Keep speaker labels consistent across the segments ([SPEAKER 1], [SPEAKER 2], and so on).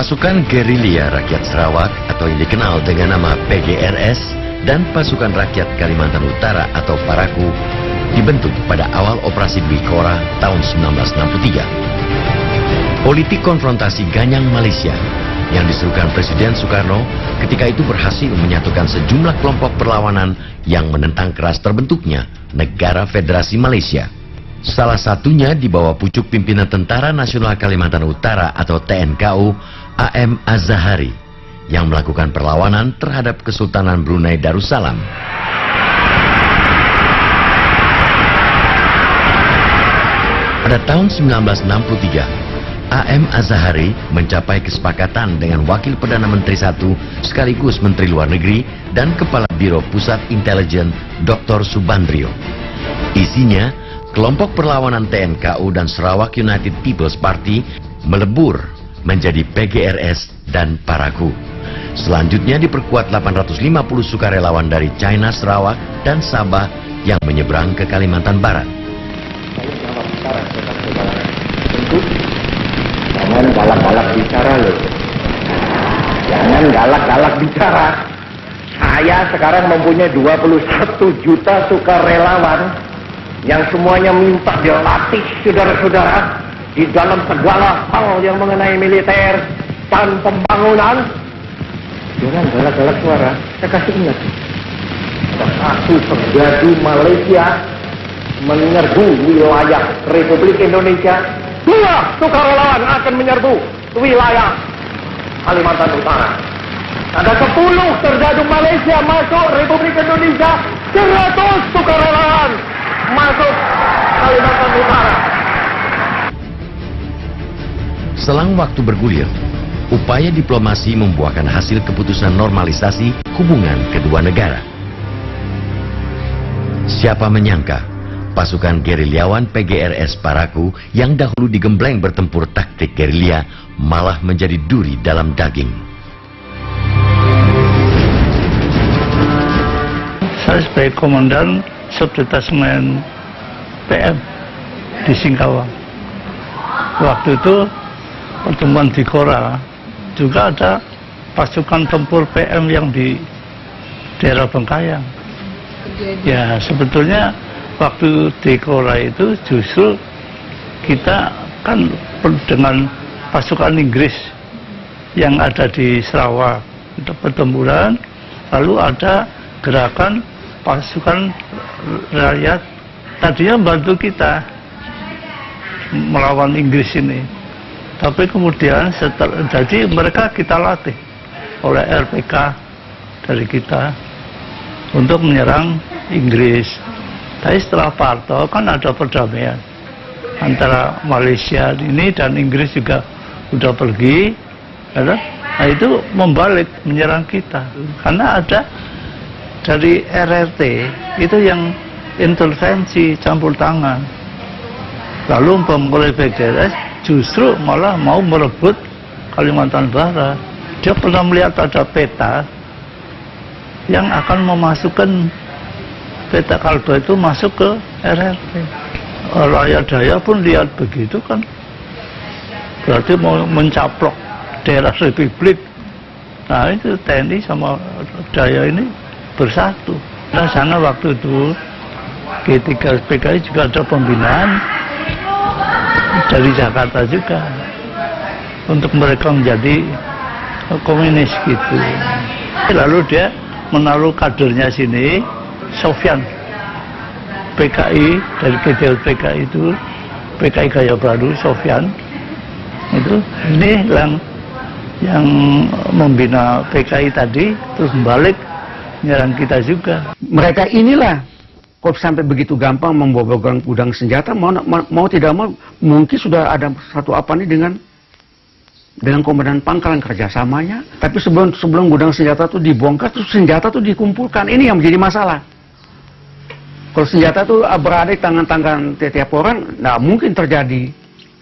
[SPEAKER 1] Pasukan Gerilya Rakyat Sarawak atau yang dikenal dengan nama PGRS dan Pasukan Rakyat Kalimantan Utara atau Paraku dibentuk pada awal operasi Bikora tahun 1963. Politik konfrontasi Ganyang Malaysia yang diserukan Presiden Soekarno ketika itu berhasil menyatukan sejumlah kelompok perlawanan yang menentang keras terbentuknya Negara Federasi Malaysia. Salah satunya di bawah pucuk pimpinan Tentara Nasional Kalimantan Utara atau TNKU AM Az-Zahari yang melakukan perlawanan terhadap Kesultanan Brunei Darussalam. Pada tahun 1963, AM Az-Zahari mencapai kesepakatan dengan Wakil Perdana Menteri I sekaligus Menteri Luar Negeri dan Kepala Biro Pusat Intelijen Dr. Subandrio. Isinya, kelompok perlawanan TNKU dan Sarawak United People's Party melebur menjadi PGRS dan Paraku. Selanjutnya diperkuat 850 sukarelawan dari China, Sarawak, dan Sabah yang menyeberang ke Kalimantan Barat.
[SPEAKER 2] Jangan galak-galak bicara loh. Jangan galak-galak bicara. Saya sekarang mempunyai 21 juta sukarelawan yang semuanya minta dilatih saudara-saudara di dalam segala hal yang mengenai militer dan pembangunan. Jangan galak-galak suara. Saya kasih ingat. Ada satu serdadu Malaysia menyerbu wilayah Republik Indonesia. 2 sukarelawan akan menyerbu wilayah Kalimantan Utara. Ada 10 serdadu Malaysia masuk Republik Indonesia. 100 sukarelawan masuk Kalimantan Utara.
[SPEAKER 1] Selang waktu bergulir, upaya diplomasi membuahkan hasil keputusan normalisasi hubungan kedua negara. Siapa menyangka pasukan gerilyawan PGRS Paraku yang dahulu digembleng bertempur taktik gerilya malah menjadi duri dalam daging.
[SPEAKER 3] Saya sebagai komandan subdetasmen PM di Singkawang. Waktu itu pertemuan di Kora juga ada pasukan tempur PM yang di daerah Bengkayang. Ya sebetulnya waktu di Kora itu justru kita kan dengan pasukan Inggris yang ada di Sarawak untuk pertempuran, lalu ada gerakan pasukan rakyat tadinya membantu kita melawan Inggris ini, tapi kemudian jadi mereka kita latih oleh RPK dari kita untuk menyerang Inggris. Tapi setelah Parto kan ada perdamaian antara Malaysia ini dan Inggris juga udah pergi, nah itu membalik menyerang kita karena ada dari RRT itu yang intervensi campur tangan. Lalu oleh PGRS justru malah mau merebut Kalimantan Barat. Dia pernah melihat ada peta yang akan memasukkan peta Kaldo itu masuk ke RRT. Rakyat Daya pun lihat begitu kan, berarti mau mencaplok daerah Republik. Nah itu TNI sama Daya ini bersatu. Nah sana waktu itu G3 PKI juga ada pembinaan dari Jakarta juga untuk mereka menjadi komunis gitu. Lalu dia menaruh kadernya sini, Sofyan PKI dari PDL PKI itu, PKI Gaya Baru, Sofyan itu ini yang membina PKI tadi terus balik nyerang kita juga.
[SPEAKER 4] Mereka inilah kok sampai begitu gampang membobol gudang senjata, mau tidak mau mungkin sudah ada satu apa nih dengan komandan pangkalan kerjasamanya. Tapi sebelum gudang senjata itu dibongkar, terus senjata itu dikumpulkan. Ini yang menjadi masalah. Kalau senjata itu berada di tangan-tangan tiap orang, nggak mungkin terjadi.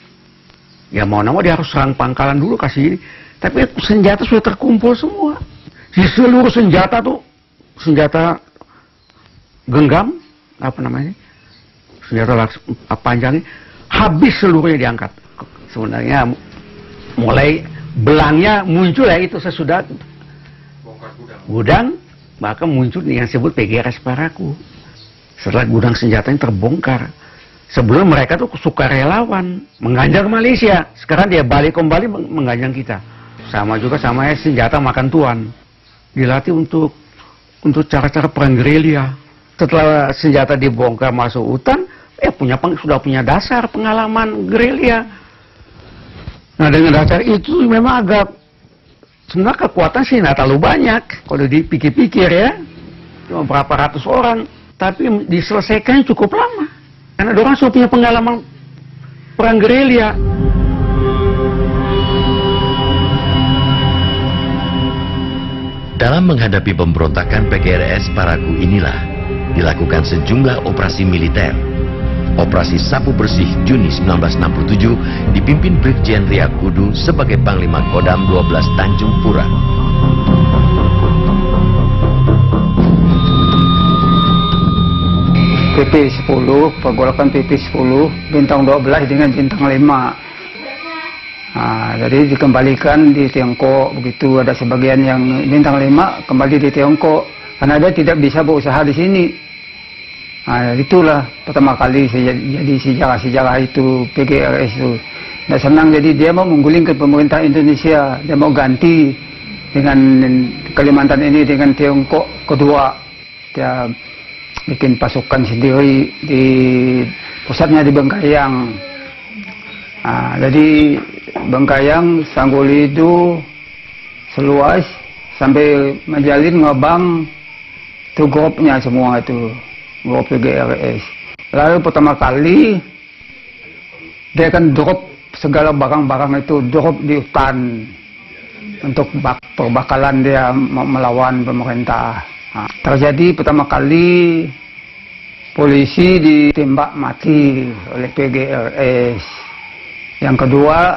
[SPEAKER 4] Ya mau dia harus serang pangkalan dulu kasih ini. Tapi senjata sudah terkumpul semua. Di seluruh senjata tuh, senjata genggam, apa namanya, senjata panjang, habis seluruhnya diangkat. Sebenarnya mulai belangnya muncul ya itu sesudah gudang, maka muncul yang disebut PGRS Parakou. Setelah gudang senjatanya terbongkar, sebelum mereka tuh sukarelawan mengganjal Malaysia, sekarang dia balik kembali mengganjal kita. Sama juga sama ya senjata makan tuan, dilatih untuk cara-cara perang gerilya. Setelah senjata dibongkar masuk hutan, sudah punya dasar pengalaman gerilya. Nah dengan dasar itu memang agak, sebenarnya kekuatan sih nggak terlalu banyak kalau dipikir-pikir ya, cuma berapa ratus orang, tapi diselesaikan cukup lama karena orang sudah punya pengalaman perang gerilya.
[SPEAKER 1] Dalam menghadapi pemberontakan PGRS Parakou inilah dilakukan sejumlah operasi militer. Operasi Sapu Bersih Juni 1967 dipimpin Brigjen Riak Kudu sebagai Panglima Kodam 12 Tanjung Pura.
[SPEAKER 5] PP 10, pergolakan PP 10, bintang 12 dengan bintang 5. Nah, jadi dikembalikan di Tiongkok, begitu ada sebagian yang bintang 5 kembali di Tiongkok, karena dia tidak bisa berusaha di sini. Nah, itulah pertama kali jadi sejarah itu PGRS itu. Tidak senang, jadi dia mau menggulingkan pemerintah Indonesia, dia mau ganti dengan Kalimantan ini dengan Tiongkok kedua. Dia bikin pasukan sendiri, di pusatnya di Bengkayang. Nah, jadi Bengkayang, Sanggolido, seluas sampai Majalin, Ngabang, itu grupnya semua itu. Grup PGRS. Lalu pertama kali dia akan drop segala barang-barang itu, drop di hutan untuk perbakalan dia melawan pemerintah. Nah, terjadi pertama kali polisi ditembak mati oleh PGRS. Yang kedua,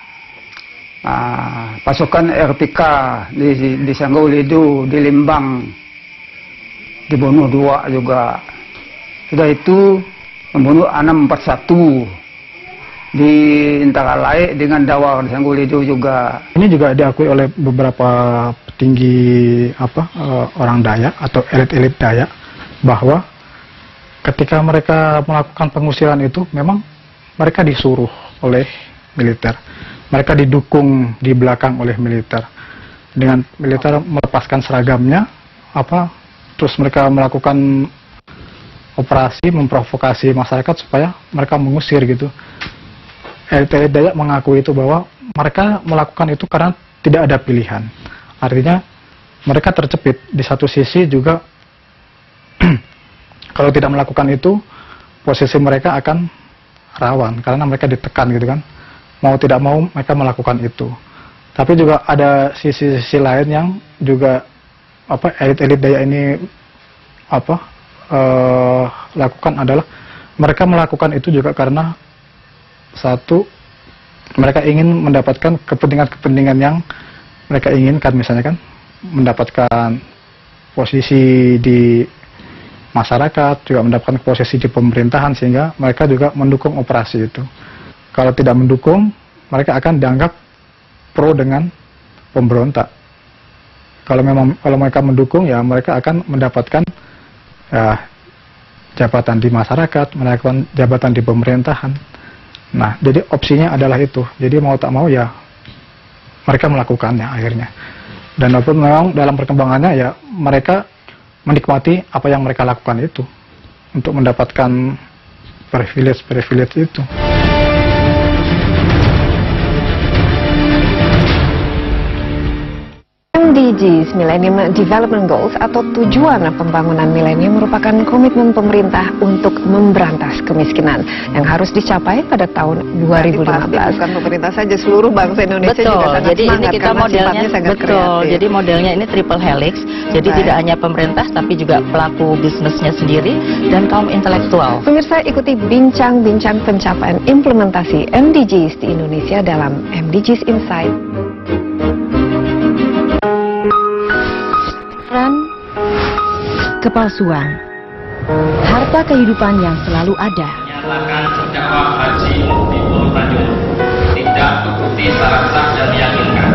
[SPEAKER 5] pasukan RPK di Sanggolido, di Lembang dibunuh 2 juga. Sudah itu membunuh 641 di Intaralai dengan Dawar di Sanggolido juga.
[SPEAKER 6] Ini juga diakui oleh beberapa petinggi orang Dayak atau elit-elit Dayak bahwa ketika mereka melakukan pengusiran itu memang mereka disuruh oleh militer. Mereka didukung di belakang oleh militer. Dengan militer melepaskan seragamnya, terus mereka melakukan operasi memprovokasi masyarakat supaya mereka mengusir gitu. Elit-elit Dayak mengakui itu bahwa mereka melakukan itu karena tidak ada pilihan. Artinya mereka terjepit. Di satu sisi juga kalau tidak melakukan itu, posisi mereka akan rawan karena mereka ditekan gitu kan. Mau tidak mau mereka melakukan itu. Tapi juga ada sisi-sisi lain yang juga elit-elit Dayak ini lakukan adalah mereka melakukan itu juga karena satu, mereka ingin mendapatkan kepentingan-kepentingan yang mereka inginkan, misalnya kan mendapatkan posisi di masyarakat, juga mendapatkan posisi di pemerintahan, sehingga mereka juga mendukung operasi itu. Kalau tidak mendukung, mereka akan dianggap pro dengan pemberontak. Kalau mereka mendukung, ya mereka akan mendapatkan jabatan di masyarakat, melakukan jabatan di pemerintahan. Nah, jadi opsinya adalah itu. Jadi mau tak mau ya mereka melakukannya akhirnya. Dan walaupun memang dalam perkembangannya ya mereka menikmati apa yang mereka lakukan itu untuk mendapatkan privilege itu.
[SPEAKER 7] MDGs, Millennium Development Goals atau tujuan pembangunan milenium merupakan komitmen pemerintah untuk memberantas kemiskinan yang harus dicapai pada tahun 2015.
[SPEAKER 8] Bukan pemerintah saja, seluruh bangsa Indonesia
[SPEAKER 9] betul,
[SPEAKER 8] juga sangat
[SPEAKER 9] jadi
[SPEAKER 8] semangat
[SPEAKER 9] ini kita modelnya betul. Kreatif. Jadi modelnya ini triple helix. Jadi tidak hanya pemerintah tapi juga pelaku bisnisnya sendiri dan kaum intelektual.
[SPEAKER 7] Pemirsa, ikuti bincang-bincang pencapaian implementasi MDGs di Indonesia dalam MDGs Insight.
[SPEAKER 10] Kepalsuan, harta kehidupan yang selalu ada.
[SPEAKER 11] Menyatakan terdakwa Haji Mukti Purwodadi tidak terbukti secara sah dan meyakinkan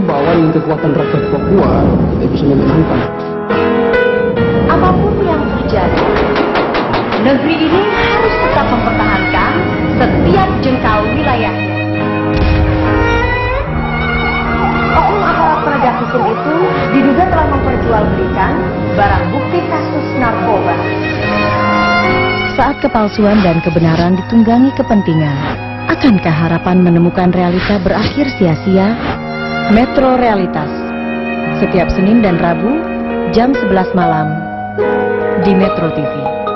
[SPEAKER 11] membawa kekuatan rakyat Papua, kita bisa memenangkan.
[SPEAKER 10] Apapun yang terjadi, negeri ini harus tetap mempertahankan setiap jengkal wilayahnya. Oknum aparat penegak hukum itu diduga telah memperjualbelikan barang bukti kasus narkoba.
[SPEAKER 12] Saat kepalsuan dan kebenaran ditunggangi kepentingan, akankah harapan menemukan realita berakhir sia-sia? Metro Realitas, setiap Senin dan Rabu, jam 11 malam, di Metro TV.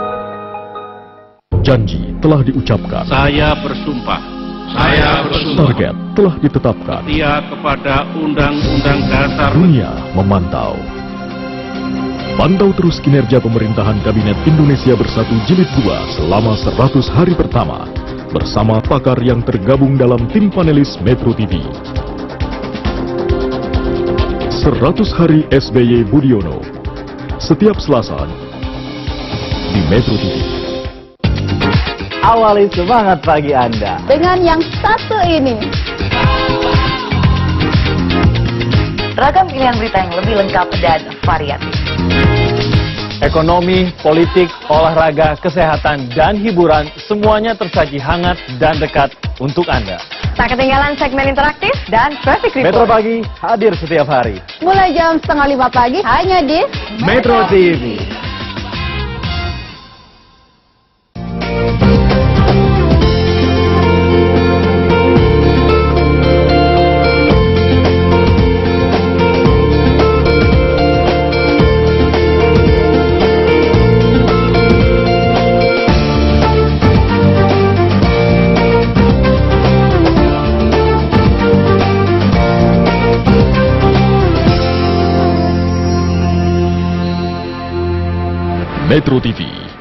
[SPEAKER 13] Janji telah diucapkan.
[SPEAKER 14] Saya bersumpah.
[SPEAKER 13] Target telah ditetapkan.
[SPEAKER 14] Setia kepada Undang-Undang Dasar.
[SPEAKER 13] Dunia memantau. Pantau terus kinerja pemerintahan Kabinet Indonesia Bersatu Jilid 2 selama 100 hari pertama bersama pakar yang tergabung dalam tim panelis Metro TV. 100 hari SBY Budiono setiap Selasa di Metro TV.
[SPEAKER 15] Awali semangat pagi Anda
[SPEAKER 16] dengan yang satu ini.
[SPEAKER 9] Ragam pilihan berita yang lebih lengkap dan variatif.
[SPEAKER 15] Ekonomi, politik, olahraga, kesehatan, dan hiburan semuanya tersaji hangat dan dekat untuk Anda.
[SPEAKER 16] Tak ketinggalan segmen interaktif dan traffic report.
[SPEAKER 15] Metro Pagi hadir setiap hari.
[SPEAKER 16] Mulai jam 4:30 pagi hanya di
[SPEAKER 15] Metro TV.
[SPEAKER 13] Metro TV.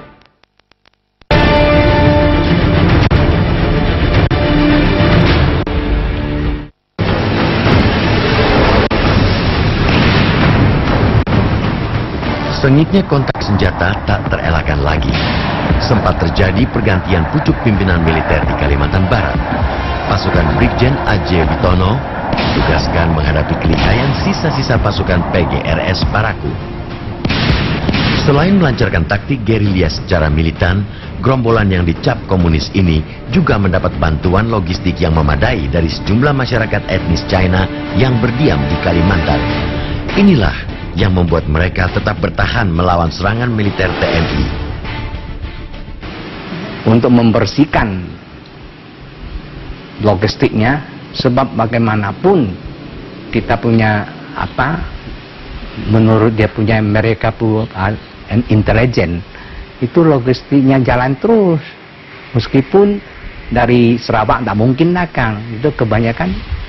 [SPEAKER 1] Sengitnya kontak senjata tak terelakkan lagi. Sempat terjadi pergantian pucuk pimpinan militer di Kalimantan Barat. Pasukan Brigjen A.J. Witono ditugaskan menghadapi kelihaian sisa-sisa pasukan PGRS Parakou. Selain melancarkan taktik gerilya secara militan, gerombolan yang dicap komunis ini juga mendapat bantuan logistik yang memadai dari sejumlah masyarakat etnis China yang berdiam di Kalimantan. Inilah yang membuat mereka tetap bertahan melawan serangan militer TNI.
[SPEAKER 2] Untuk membersihkan logistiknya, sebab bagaimanapun kita punya menurut dia punya mereka intelijen, itu logistiknya jalan terus. Meskipun dari Sarawak tak mungkin Kang, itu kebanyakan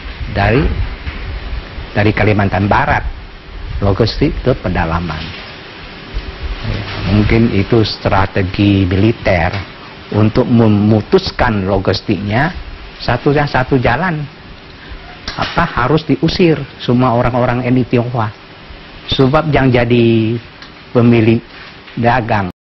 [SPEAKER 2] dari Kalimantan Barat, logistik ke pedalaman. Mungkin itu strategi militer untuk memutuskan logistiknya satu jalan. Harus diusir semua orang-orang etnis Tionghoa. Sebab yang jadi pemilik dagang